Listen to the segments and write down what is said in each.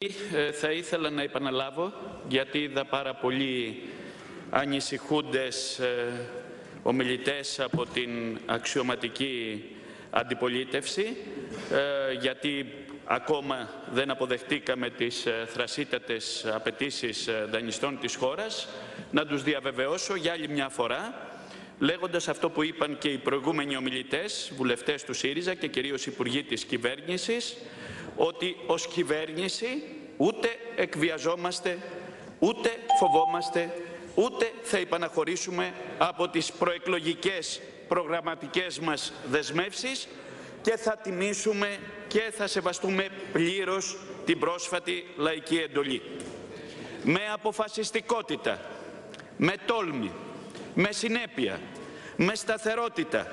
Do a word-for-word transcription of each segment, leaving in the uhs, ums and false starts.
Θα ήθελα να επαναλάβω, γιατί είδα πάρα πολλοί ανησυχούντες ομιλητές από την αξιωματική αντιπολίτευση, γιατί ακόμα δεν αποδεχτήκαμε τις θρασίτατες απαιτήσεις δανειστών της χώρας, να τους διαβεβαιώσω για άλλη μια φορά, λέγοντας αυτό που είπαν και οι προηγούμενοι ομιλητές, βουλευτές του ΣΥΡΙΖΑ και κυρίως υπουργοί της κυβέρνησης, ότι ως κυβέρνηση ούτε εκβιαζόμαστε, ούτε φοβόμαστε, ούτε θα υπαναχωρήσουμε από τις προεκλογικές προγραμματικές μας δεσμεύσεις και θα τιμήσουμε και θα σεβαστούμε πλήρως την πρόσφατη λαϊκή εντολή. Με αποφασιστικότητα, με τόλμη, με συνέπεια, με σταθερότητα,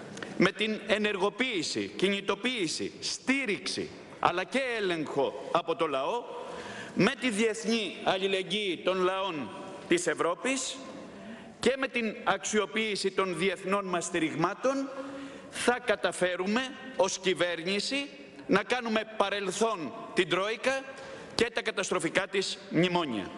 με την ενεργοποίηση, κινητοποίηση, στήριξη, αλλά και έλεγχο από το λαό, με τη διεθνή αλληλεγγύη των λαών της Ευρώπης και με την αξιοποίηση των διεθνών μας στηριγμάτων, θα καταφέρουμε ως κυβέρνηση να κάνουμε παρελθόν την Τρόικα και τα καταστροφικά της μνημόνια.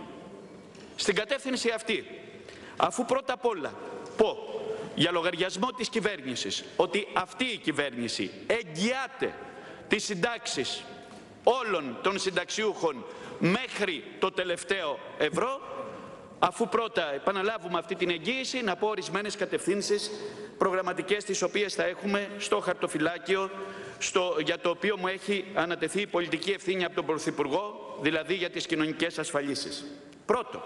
Στην κατεύθυνση αυτή, αφού πρώτα απ' όλα πω για λογαριασμό της κυβέρνησης ότι αυτή η κυβέρνηση εγγυάται τις συντάξεις όλων των συνταξιούχων μέχρι το τελευταίο ευρώ, αφού πρώτα επαναλάβουμε αυτή την εγγύηση, να πω ορισμένες κατευθύνσεις προγραμματικές τις οποίες θα έχουμε στο χαρτοφυλάκιο, στο, για το οποίο μου έχει ανατεθεί η πολιτική ευθύνη από τον Πρωθυπουργό, δηλαδή για τις κοινωνικές ασφαλίσεις. Πρώτο,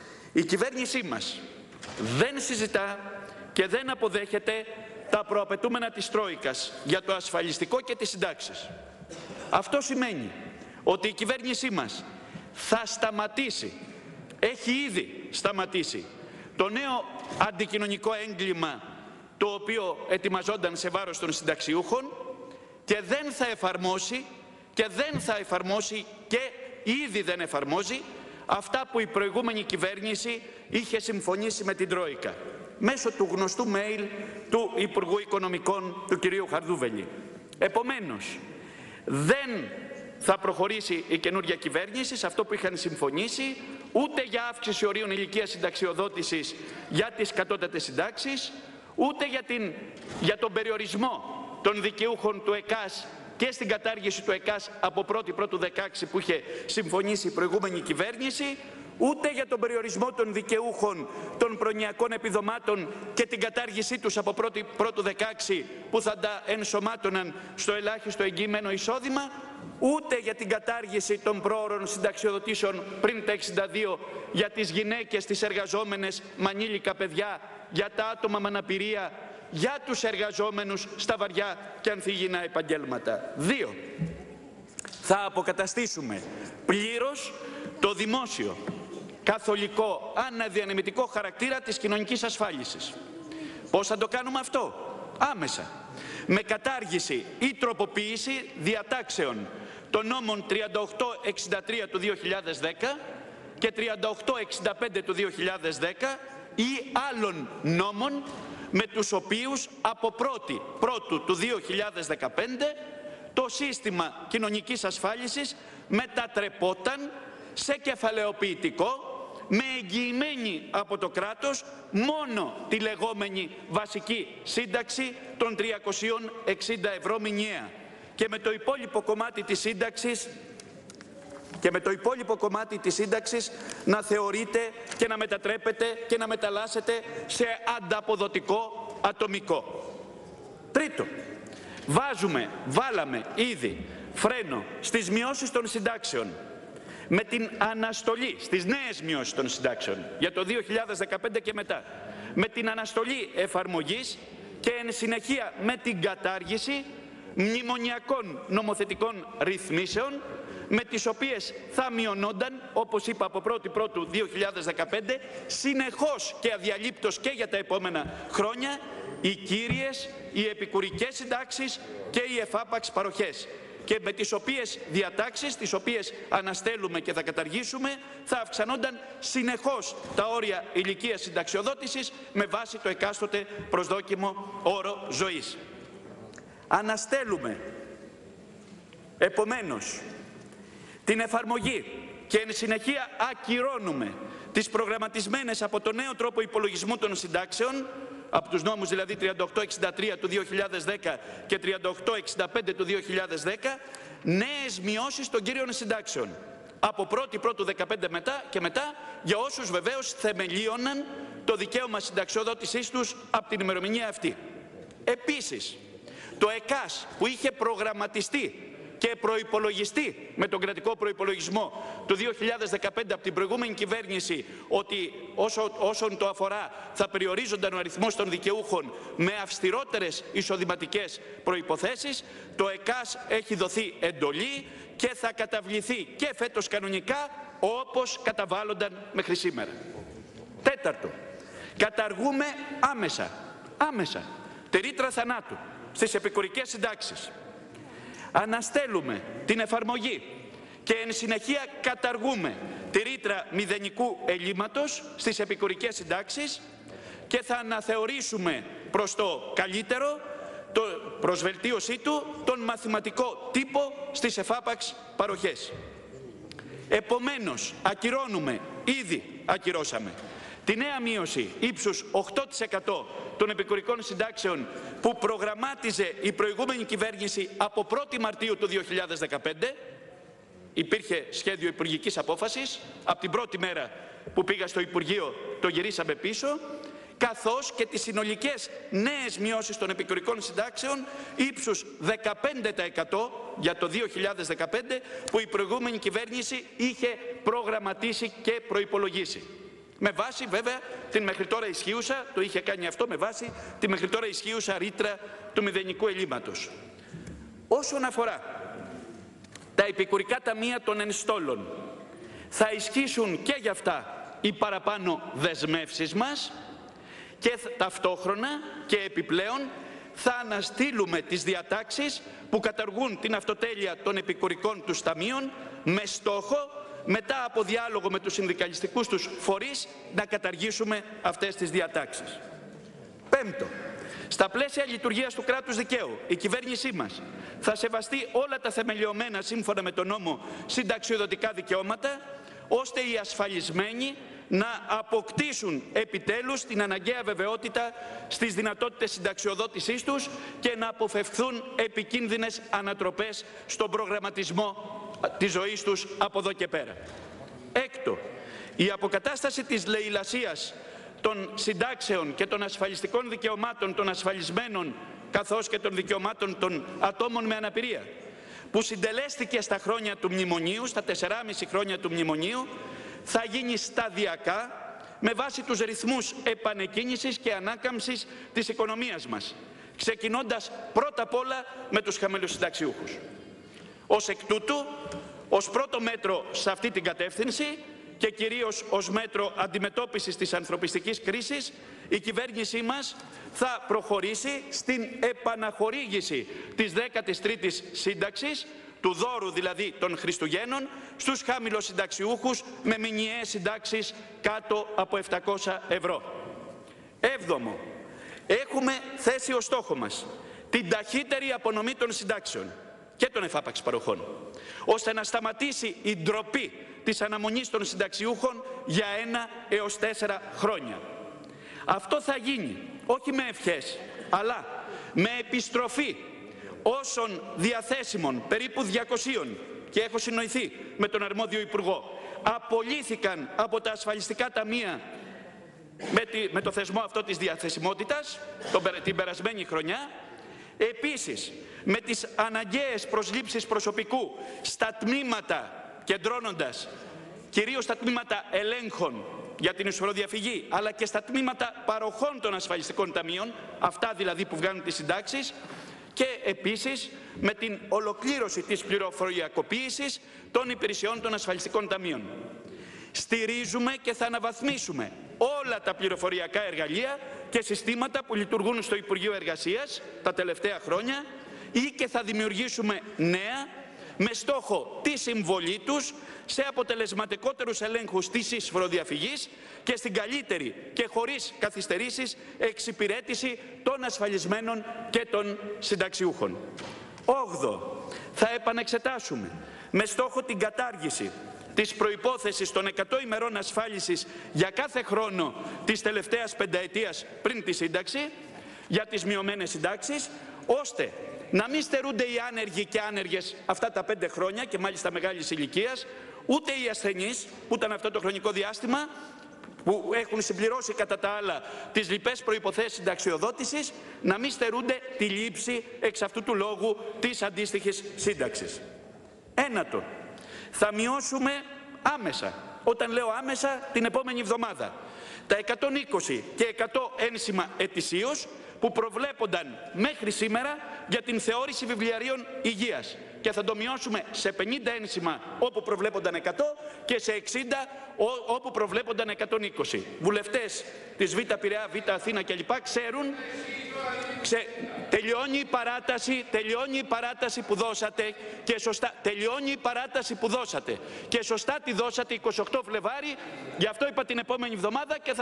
η κυβέρνησή μας δεν συζητά και δεν αποδέχεται τα προαπαιτούμενα της Τρόικας για το ασφαλιστικό και τις συντάξεις. Αυτό σημαίνει ότι η κυβέρνησή μας θα σταματήσει, έχει ήδη σταματήσει, το νέο αντικοινωνικό έγκλημα το οποίο ετοιμαζόταν σε βάρος των συνταξιούχων και δεν θα εφαρμόσει και δεν θα εφαρμόσει και ήδη δεν εφαρμόζει αυτά που η προηγούμενη κυβέρνηση είχε συμφωνήσει με την Τρόικα μέσω του γνωστού mail του Υπουργού Οικονομικών του κυρίου Χαρδούβελη. Επομένως, δεν θα προχωρήσει η καινούργια κυβέρνηση σε αυτό που είχαν συμφωνήσει, ούτε για αύξηση ορίων ηλικίας συνταξιοδότησης για τις κατώτατες συντάξεις, ούτε για, την, για τον περιορισμό των δικαιούχων του ΕΚΑΣ και στην κατάργηση του ΕΚΑΣ από πρώτη Πρώτου δεκαέξι που είχε συμφωνήσει η προηγούμενη κυβέρνηση, ούτε για τον περιορισμό των δικαιούχων των προνοιακών επιδομάτων και την κατάργησή τους από πρώτη Πρώτου δεκαέξι που θα τα ενσωμάτωναν στο ελάχιστο εγγυημένο εισόδημα, ούτε για την κατάργηση των πρόωρων συνταξιοδοτήσεων πριν τα εξήντα δύο για τις γυναίκες, τις εργαζόμενες, μανίλικα παιδιά, για τα άτομα με αναπηρία, για τους εργαζόμενους στα βαριά και ανθυγιεινά επαγγέλματα. Δύο, θα αποκαταστήσουμε πλήρως το δημόσιο, καθολικό, αναδιανεμητικό χαρακτήρα της κοινωνικής ασφάλισης. Πώς θα το κάνουμε αυτό? Άμεσα. Με κατάργηση ή τροποποίηση διατάξεων των νόμων τριάντα οκτώ εξήντα τρία του δύο χιλιάδες δέκα και τριάντα οκτώ εξήντα πέντε του δύο χιλιάδες δέκα ή άλλων νόμων με τους οποίους από πρώτη Πρώτου του δύο χιλιάδες δεκαπέντε το σύστημα κοινωνικής ασφάλισης μετατρεπόταν σε κεφαλαιοποιητικό με εγγυημένη από το κράτος μόνο τη λεγόμενη βασική σύνταξη των τριακόσια εξήντα ευρώ μηνιαία και με το υπόλοιπο κομμάτι της σύνταξης και με το υπόλοιπο κομμάτι της σύνταξης να θεωρείται και να μετατρέπεται και να μεταλλάσσεται σε ανταποδοτικό ατομικό. Τρίτο, βάζουμε, βάλαμε ήδη φρένο στις μειώσεις των συντάξεων με την αναστολή στις νέες μειώσεις των συντάξεων για το δύο χιλιάδες δεκαπέντε και μετά, με την αναστολή εφαρμογής και εν συνεχεία με την κατάργηση μνημονιακών νομοθετικών ρυθμίσεων με τις οποίες θα μειωνόνταν, όπως είπα, από πρώτη Πρώτου δύο χιλιάδες δεκαπέντε συνεχώς και αδιαλείπτως και για τα επόμενα χρόνια οι κύριες, οι επικουρικές συντάξεις και οι εφάπαξ παροχές, και με τις οποίες διατάξεις, τις οποίες αναστέλουμε και θα καταργήσουμε, θα αυξανόνταν συνεχώς τα όρια ηλικίας συνταξιοδότησης με βάση το εκάστοτε προσδόκιμο όρο ζωής. Αναστέλουμε, επομένως, την εφαρμογή και εν συνεχεία ακυρώνουμε τις προγραμματισμένες από το νέο τρόπο υπολογισμού των συντάξεων, από τους νόμους δηλαδή τριάντα οκτώ εξήντα τρία του δύο χιλιάδες δέκα και τριάντα οκτώ εξήντα πέντε του δύο χιλιάδες δέκα, νέες μειώσεις των κύριων συντάξεων. Από πρώτη πρώτου δεκαπέντε μετά και μετά, για όσους βεβαίως θεμελίωναν το δικαίωμα συνταξιοδότησής τους από την ημερομηνία αυτή. Επίσης, το ΕΚΑΣ που είχε προγραμματιστεί και προϋπολογιστεί με τον κρατικό προϋπολογισμό του δύο χιλιάδες δεκαπέντε από την προηγούμενη κυβέρνηση, ότι όσο, όσον το αφορά θα περιορίζονταν ο αριθμός των δικαιούχων με αυστηρότερες εισοδηματικές προϋποθέσεις, το ΕΚΑΣ έχει δοθεί εντολή και θα καταβληθεί και φέτος κανονικά όπως καταβάλλονταν μέχρι σήμερα. Τέταρτο, καταργούμε άμεσα, άμεσα τη ρήτρα θανάτου στις επικουρικές συντάξεις. Αναστέλουμε την εφαρμογή και εν συνεχεία καταργούμε τη ρήτρα μηδενικού ελλείμματος στις επικουρικές συντάξεις και θα αναθεωρήσουμε προς το καλύτερο, το προσβελτίωσή του, τον μαθηματικό τύπο στις εφάπαξ παροχές. Επομένως, ακυρώνουμε, ήδη ακυρώσαμε, τη νέα μείωση ύψους οκτώ τοις εκατό των επικουρικών συντάξεων που προγραμμάτιζε η προηγούμενη κυβέρνηση από πρώτη Μαρτίου του δύο χιλιάδες δεκαπέντε. Υπήρχε σχέδιο υπουργικής απόφασης, από την πρώτη μέρα που πήγα στο Υπουργείο το γυρίσαμε πίσω, καθώς και τις συνολικές νέες μειώσεις των επικουρικών συντάξεων ύψους δεκαπέντε τοις εκατό για το δύο χιλιάδες δεκαπέντε που η προηγούμενη κυβέρνηση είχε προγραμματίσει και προϋπολογίσει. Με βάση βέβαια την μέχρι τώρα ισχύουσα, το είχε κάνει αυτό με βάση τη μέχρι τώρα ισχύουσα ρήτρα του μηδενικού ελλείμματος. Όσον αφορά τα επικουρικά ταμεία των ενστόλων, θα ισχύσουν και για αυτά οι παραπάνω δεσμεύσεις μας και ταυτόχρονα και επιπλέον θα αναστείλουμε τις διατάξεις που καταργούν την αυτοτέλεια των επικουρικών τους ταμείων με στόχο, μετά από διάλογο με τους συνδικαλιστικούς τους φορείς, να καταργήσουμε αυτές τις διατάξεις. Πέμπτο, στα πλαίσια λειτουργίας του κράτους δικαίου, η κυβέρνησή μας θα σεβαστεί όλα τα θεμελιωμένα σύμφωνα με τον νόμο συνταξιοδοτικά δικαιώματα, ώστε οι ασφαλισμένοι να αποκτήσουν επιτέλους την αναγκαία βεβαιότητα στις δυνατότητες συνταξιοδότησής τους και να αποφευχθούν επικίνδυνες ανατροπές στον προγραμματισμό της ζωής τους από εδώ και πέρα. Έκτο, η αποκατάσταση της λαιλασίας των συντάξεων και των ασφαλιστικών δικαιωμάτων των ασφαλισμένων καθώς και των δικαιωμάτων των ατόμων με αναπηρία, που συντελέστηκε στα χρόνια του μνημονίου, στα τεσσεράμισι χρόνια του μνημονίου, θα γίνει σταδιακά με βάση τους ρυθμούς επανεκκίνησης και ανάκαμψης της οικονομίας μας, ξεκινώντας πρώτα απ' όλα με τους χαμηλοσυνταξιούχους. Ως εκ τούτου, ως πρώτο μέτρο σε αυτή την κατεύθυνση και κυρίως ως μέτρο αντιμετώπισης της ανθρωπιστικής κρίσης, η κυβέρνησή μας θα προχωρήσει στην επαναχορήγηση της δέκατης τρίτης σύνταξης, του δώρου δηλαδή των Χριστουγέννων, στους χαμηλοσυνταξιούχους με μηνιαίες συντάξεις κάτω από επτακόσια ευρώ. Έβδομο, έχουμε θέσει ως στόχο μας την ταχύτερη απονομή των συντάξεων και των εφάπαξ παροχών, ώστε να σταματήσει η ντροπή της αναμονής των συνταξιούχων για ένα έως τέσσερα χρόνια. Αυτό θα γίνει όχι με ευχές, αλλά με επιστροφή όσων διαθέσιμων, περίπου διακοσίων, και έχω συνοηθεί με τον αρμόδιο Υπουργό, απολύθηκαν από τα ασφαλιστικά ταμεία με, τη, με το θεσμό αυτό της διαθεσιμότητας τον, την περασμένη χρονιά. Επίσης, με τις αναγκαίες προσλήψεις προσωπικού στα τμήματα, κεντρώνοντας κυρίως στα τμήματα ελέγχων για την εισφοροδιαφυγή, αλλά και στα τμήματα παροχών των ασφαλιστικών ταμείων, αυτά δηλαδή που βγάνουν τις συντάξεις, και επίσης με την ολοκλήρωση της πληροφοριακοποίησης των υπηρεσιών των ασφαλιστικών ταμείων. Στηρίζουμε και θα αναβαθμίσουμε όλα τα πληροφοριακά εργαλεία και συστήματα που λειτουργούν στο Υπουργείο Εργασίας τα τελευταία χρόνια ή και θα δημιουργήσουμε νέα με στόχο τη συμβολή τους σε αποτελεσματικότερους ελέγχους της εισφοροδιαφυγής και στην καλύτερη και χωρίς καθυστερήσεις εξυπηρέτηση των ασφαλισμένων και των συνταξιούχων. Όγδο, θα επανεξετάσουμε με στόχο την κατάργηση της προϋπόθεσης των εκατό ημερών ασφάλισης για κάθε χρόνο της τελευταίας πενταετίας πριν τη σύνταξη, για τις μειωμένες συντάξεις, ώστε να μην στερούνται οι άνεργοι και άνεργες αυτά τα πέντε χρόνια και μάλιστα μεγάλης ηλικίας, ούτε οι ασθενείς που ήταν αυτό το χρονικό διάστημα, που έχουν συμπληρώσει κατά τα άλλα τις λοιπές προϋποθέσεις συνταξιοδότησης, να μην στερούνται τη λήψη εξ αυτού του λόγου της αντίστοιχης σύνταξης. Ένατον, θα μειώσουμε άμεσα, όταν λέω άμεσα την επόμενη εβδομάδα, τα εκατόν είκοσι και εκατό ένσημα ετησίως που προβλέπονταν μέχρι σήμερα για την θεώρηση βιβλιαρίων υγείας, και θα το μειώσουμε σε πενήντα ένσημα όπου προβλέπονταν εκατό και σε εξήντα όπου προβλέπονταν εκατόν είκοσι. Βουλευτές της Β' Πειραιά, Β' Αθήνα κλπ. ξέρουν, ξε, τελειώνει η παράταση, τελειώνει η παράταση που δώσατε και σωστά, τελειώνει η παράταση που δώσατε και σωστά τη δώσατε εικοστή ογδόη Φλεβάρη, γι' αυτό είπα την επόμενη εβδομάδα και θα...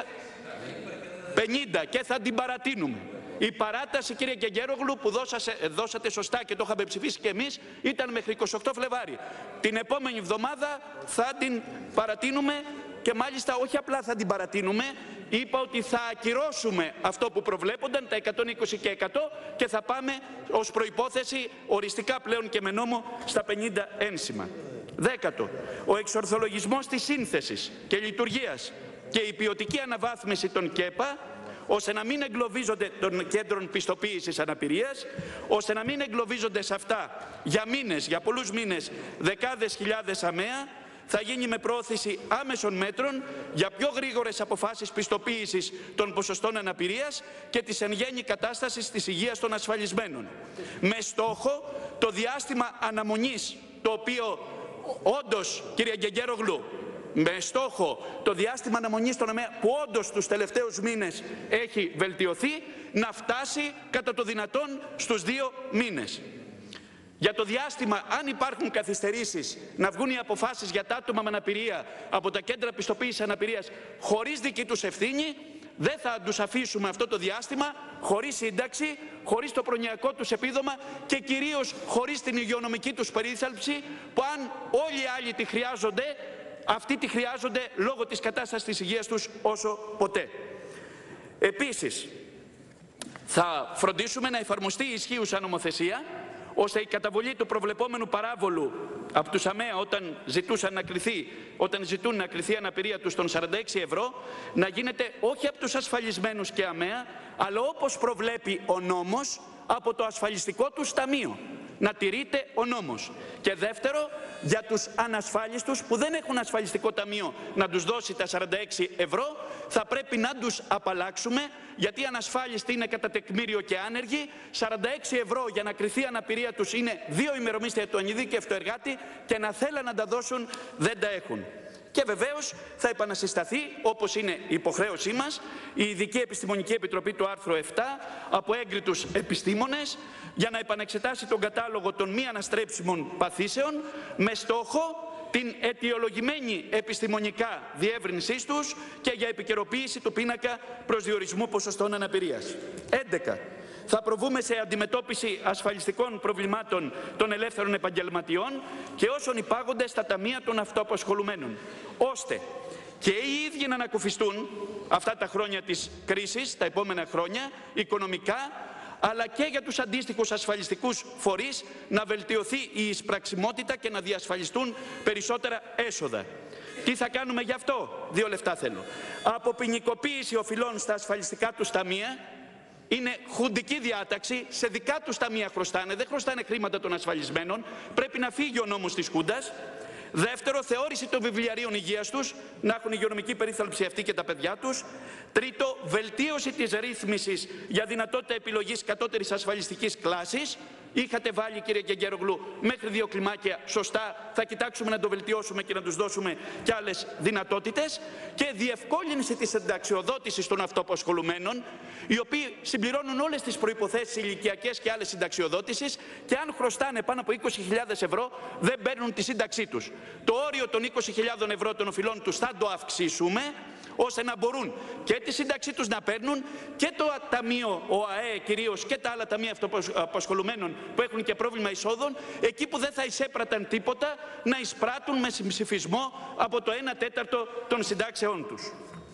πενήντα και θα την παρατείνουμε. Η παράταση, κύριε Κεγγέρογλου, που δώσασε, δώσατε σωστά και το είχαμε ψηφίσει και εμείς, ήταν μέχρι εικοστή ογδόη Φλεβάρη. Την επόμενη εβδομάδα θα την παρατείνουμε και μάλιστα όχι απλά θα την παρατείνουμε, είπα ότι θα ακυρώσουμε αυτό που προβλέπονταν, τα εκατόν είκοσι και εκατό, και θα πάμε ως προϋπόθεση οριστικά πλέον και με νόμο στα πενήντα ένσημα. Δέκατο, ο εξορθολογισμός της σύνθεσης και λειτουργίας και η ποιοτική αναβάθμιση των ΚΕΠΑ, ώστε να μην εγκλωβίζονται των κέντρων πιστοποίησης αναπηρίας, ώστε να μην εγκλωβίζονται σε αυτά για μήνες, για πολλούς μήνες, δεκάδες χιλιάδες ΑΜΕΑ, θα γίνει με προώθηση άμεσων μέτρων για πιο γρήγορες αποφάσεις πιστοποίησης των ποσοστών αναπηρίας και της εν γέννη κατάστασης της υγείας των ασφαλισμένων. Με στόχο το διάστημα αναμονής, το οποίο όντως, κύριε Κεγγέρογλου, με στόχο το διάστημα αναμονής των ΑΜΕΑ που όντως τους τελευταίους μήνες έχει βελτιωθεί, να φτάσει κατά το δυνατόν στους δύο μήνες. Για το διάστημα, αν υπάρχουν καθυστερήσεις, να βγουν οι αποφάσεις για τα άτομα με αναπηρία από τα κέντρα πιστοποίησης αναπηρίας χωρίς δική τους ευθύνη, δεν θα τους αφήσουμε αυτό το διάστημα χωρίς σύνταξη, χωρίς το προνοιακό τους επίδομα και κυρίως χωρίς την υγειονομική τους περίθαλψη, που αν όλοι οι άλλοι τη χρειάζονται, αυτοί τη χρειάζονται λόγω της κατάστασης της υγείας τους όσο ποτέ. Επίσης, θα φροντίσουμε να εφαρμοστεί η ισχύουσα νομοθεσία, ώστε η καταβολή του προβλεπόμενου παράβολου από τους ΑΜΕΑ όταν, ζητούσαν να κρυθεί, όταν ζητούν να κρυθεί η αναπηρία τους των σαράντα έξι ευρώ, να γίνεται όχι από τους ασφαλισμένους και ΑΜΕΑ, αλλά όπως προβλέπει ο νόμος, από το ασφαλιστικό τους ταμείο. Να τηρείται ο νόμος. Και δεύτερο, για τους ανασφάλιστους που δεν έχουν ασφαλιστικό ταμείο να τους δώσει τα σαράντα έξι ευρώ, θα πρέπει να τους απαλλάξουμε, γιατί οι ανασφάλιστοι είναι κατά τεκμήριο και άνεργοι. σαράντα έξι ευρώ για να κριθεί η αναπηρία τους είναι δύο ημερομίσθια του ανειδίκευτου εργάτη και να θέλουν να τα δώσουν δεν τα έχουν. Και βεβαίως θα επανασυσταθεί, όπως είναι η υποχρέωσή μας, η Ειδική Επιστημονική Επιτροπή του άρθρου επτά από έγκριτους επιστήμονες για να επανεξετάσει τον κατάλογο των μη αναστρέψιμων παθήσεων με στόχο την αιτιολογημένη επιστημονικά διεύρυνσή τους και για επικαιροποίηση του πίνακα προσδιορισμού ποσοστών αναπηρίας. έντεκα. Θα προβούμε σε αντιμετώπιση ασφαλιστικών προβλημάτων των ελεύθερων επαγγελματιών και όσων υπάγονται στα ταμεία των αυτοαπασχολουμένων, ώστε και οι ίδιοι να ανακουφιστούν αυτά τα χρόνια της κρίσης, τα επόμενα χρόνια, οικονομικά, αλλά και για τους αντίστοιχους ασφαλιστικούς φορείς να βελτιωθεί η εισπραξιμότητα και να διασφαλιστούν περισσότερα έσοδα. Τι θα κάνουμε γι' αυτό? Δύο λεπτά θέλω. Αποποινικοποίηση οφειλών στα ασφαλιστικά τους ταμεία. Είναι χουντική διάταξη, σε δικά τους ταμεία χρωστάνε, δεν χρωστάνε χρήματα των ασφαλισμένων, πρέπει να φύγει ο νόμος της Χούντας. Δεύτερο, θεώρηση των βιβλιαρίων υγείας τους, να έχουν υγειονομική περίθαλψη αυτοί και τα παιδιά τους. Τρίτο, βελτίωση της ρύθμισης για δυνατότητα επιλογής κατώτερης ασφαλιστικής κλάσης. Είχατε βάλει, κύριε Κεγγέρογλου, μέχρι δύο κλιμάκια, σωστά, θα κοιτάξουμε να το βελτιώσουμε και να τους δώσουμε και άλλες δυνατότητες. Και διευκόλυνση της συνταξιοδότησης των αυτοαπασχολουμένων, οι οποίοι συμπληρώνουν όλες τις προϋποθέσεις ηλικιακές και άλλες συνταξιοδότησης και αν χρωστάνε πάνω από είκοσι χιλιάδες ευρώ δεν παίρνουν τη σύνταξή τους. Το όριο των είκοσι χιλιάδων ευρώ των οφειλών τους θα το αυξήσουμε, ώστε να μπορούν και τη σύνταξή τους να παίρνουν και το ταμείο, ο ΑΕ κυρίως, και τα άλλα ταμεία αυτοαπασχολουμένων που έχουν και πρόβλημα εισόδων, εκεί που δεν θα εισέπραταν τίποτα, να εισπράττουν με συμψηφισμό από το ένα τέταρτο των συντάξεών τους.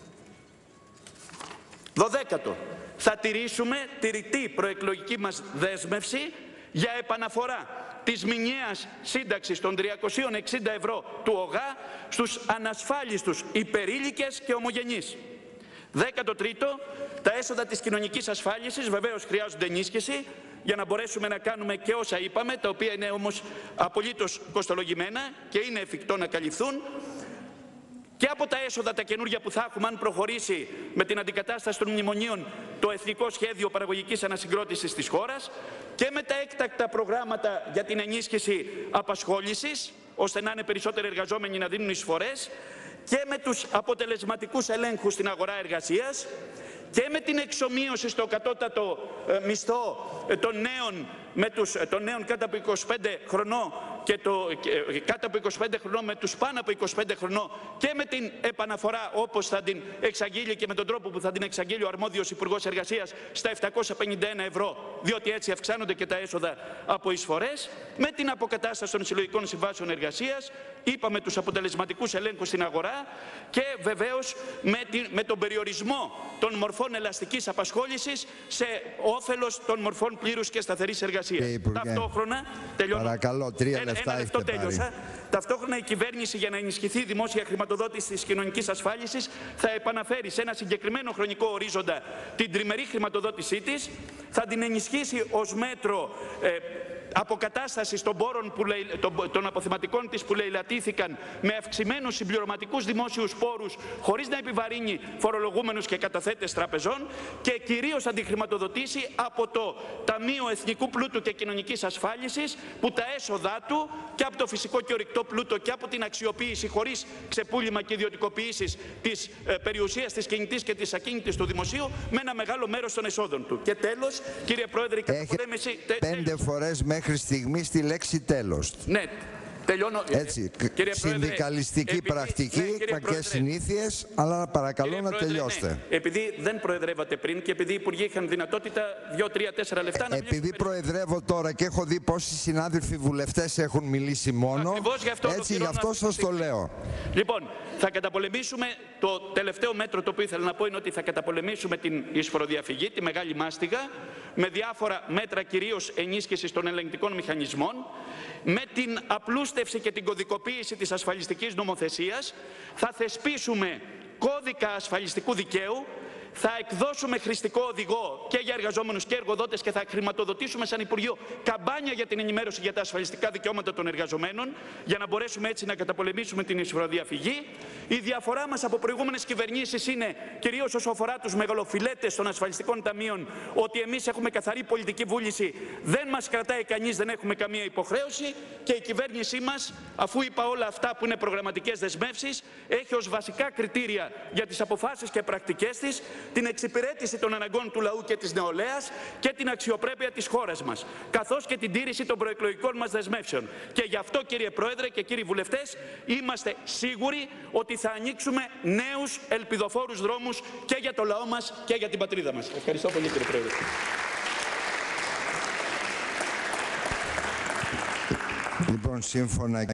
Δωδέκατο. Θα τηρήσουμε τη ρητή προεκλογική μας δέσμευση για επαναφορά της μηνιαίας σύνταξης των τριακόσια εξήντα ευρώ του ΟΓΑ στους ανασφάλιστους υπερήλικες και ομογενείς. Δέκατο τρίτο, τα έσοδα της κοινωνικής ασφάλισης βεβαίως χρειάζονται ενίσχυση για να μπορέσουμε να κάνουμε και όσα είπαμε, τα οποία είναι όμως απολύτως κοστολογημένα και είναι εφικτό να καλυφθούν. Και από τα έσοδα τα καινούργια που θα έχουμε αν προχωρήσει με την αντικατάσταση των μνημονίων το Εθνικό Σχέδιο Παραγωγικής Ανασυγκρότησης της χώρας και με τα έκτακτα προγράμματα για την ενίσχυση απασχόλησης, ώστε να είναι περισσότεροι εργαζόμενοι να δίνουν εισφορές, και με τους αποτελεσματικούς ελέγχους στην αγορά εργασίας και με την εξομοίωση στο κατώτατο ε, μισθό ε, των, νέων, με τους, ε, των νέων κάτω από είκοσι πέντε χρονών και το, ε, κάτω από είκοσι πέντε χρονών με τους πάνω από είκοσι πέντε χρονών και με την επαναφορά όπως θα την εξαγγείλει και με τον τρόπο που θα την εξαγγείλει ο αρμόδιος Υπουργός Εργασίας στα επτακόσια πενήντα ένα ευρώ, διότι έτσι αυξάνονται και τα έσοδα από εισφορές, με την αποκατάσταση των συλλογικών συμβάσεων εργασίας, είπαμε τους αποτελεσματικούς ελέγχους στην αγορά και βεβαίως με, την, με τον περιορισμό των μορφών ελαστικής απασχόλησης σε όφελος των μορφών πλήρους και σταθερής εργασίας. Και Ταυτόχρονα, τελειώνω, παρακαλώ, τρία ένα, λεφτά ένα λεπτό έχετε τέλειωσα. πάρει. Ταυτόχρονα η κυβέρνηση, για να ενισχυθεί η δημόσια χρηματοδότηση της κοινωνικής ασφάλισης, θα επαναφέρει σε ένα συγκεκριμένο χρονικό ορίζοντα την τριμερή χρηματοδότησή της, θα την ενισχύσει ως μέτρο ε, αποκατάστασης των πόρων που, των, των αποθεματικών της που λαιλατήθηκαν με αυξημένους συμπληρωματικούς δημόσιους πόρους χωρίς να επιβαρύνει φορολογούμενους και καταθέτες τραπεζών, και κυρίως θα την χρηματοδοτήσει από το Ταμείο Εθνικού Πλούτου και Κοινωνικής Ασφάλισης, που τα έσοδά του και από το φυσικό και ορυκτό πλούτο και από την αξιοποίηση χωρίς ξεπούλημα και ιδιωτικοποιήσεις της ε, περιουσίας της κινητής και της ακίνητης του δημοσίου, με ένα μεγάλο μέρος των εσόδων του. Και τέλος, κύριε Πρόεδρε, η καταπολέμηση... Πέντε φορές μέχρι στιγμή τη λέξη τέλος. Ναι, τελειώνω. Έτσι, κύριε συνδικαλιστική Πρόεδρε, πρακτική, ναι, κακές συνήθειες, αλλά παρακαλώ κύριε να Πρόεδρε, τελειώσετε. Ναι. Επειδή δεν προεδρεύατε πριν και επειδή οι υπουργοί είχαν δυνατότητα δύο, τρία, τέσσερα λεπτά να Επειδή προεδρεύω τώρα και έχω δει πόσοι συνάδελφοι βουλευτές έχουν μιλήσει μόνο, ακριβώς γι' αυτό έτσι γι' αυτό σας το λέω. Λοιπόν, θα καταπολεμήσουμε, το τελευταίο μέτρο το οποίο ήθελα να πω είναι ότι θα καταπολεμήσουμε την εισφοροδιαφυγή, τη μεγάλη μάστιγα, με διάφορα μέτρα κυρίως ενίσχυσης των ελεγκτικών μηχανισμών, με την απλούστευση και την κωδικοποίηση της ασφαλιστικής νομοθεσίας, θα θεσπίσουμε κώδικα ασφαλιστικού δικαίου, θα εκδώσουμε χρηστικό οδηγό και για εργαζόμενους και εργοδότες και θα χρηματοδοτήσουμε σαν Υπουργείο καμπάνια για την ενημέρωση για τα ασφαλιστικά δικαιώματα των εργαζομένων, για να μπορέσουμε έτσι να καταπολεμήσουμε την εισφοροδιαφυγή. Η διαφορά μας από προηγούμενες κυβερνήσεις είναι κυρίως όσο αφορά τους μεγαλοφιλέτες των ασφαλιστικών ταμείων, ότι εμείς έχουμε καθαρή πολιτική βούληση, δεν μας κρατάει κανείς, δεν έχουμε καμία υποχρέωση, και η κυβέρνησή μας, αφού είπα όλα αυτά που είναι προγραμματικές δεσμεύσεις, έχει ως βασικά κριτήρια για τις αποφάσεις και πρακτικές της την εξυπηρέτηση των αναγκών του λαού και της νεολαίας και την αξιοπρέπεια της χώρας μας, καθώς και την τήρηση των προεκλογικών μας δεσμεύσεων. Και γι' αυτό, κύριε Πρόεδρε και κύριοι βουλευτές, είμαστε σίγουροι ότι θα ανοίξουμε νέους ελπιδοφόρους δρόμους και για το λαό μας και για την πατρίδα μας. Ευχαριστώ πολύ, κύριε Πρόεδρε. Λοιπόν, σύμφωνα